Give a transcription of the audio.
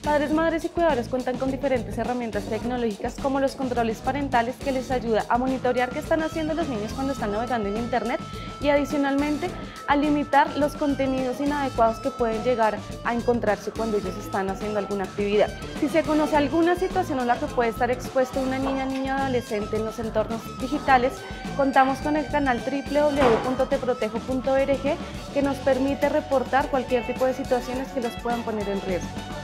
Padres, madres y cuidadores cuentan con diferentes herramientas tecnológicas como los controles parentales que les ayuda a monitorear qué están haciendo los niños cuando están navegando en Internet y adicionalmente a limitar los contenidos inadecuados que pueden llegar a encontrarse cuando ellos están haciendo alguna actividad. Si se conoce alguna situación en la que puede estar expuesto una niña, niño o adolescente en los entornos digitales, contamos con el canal www.teprotejo.org que nos permite reportar cualquier tipo de situaciones que los puedan poner en riesgo.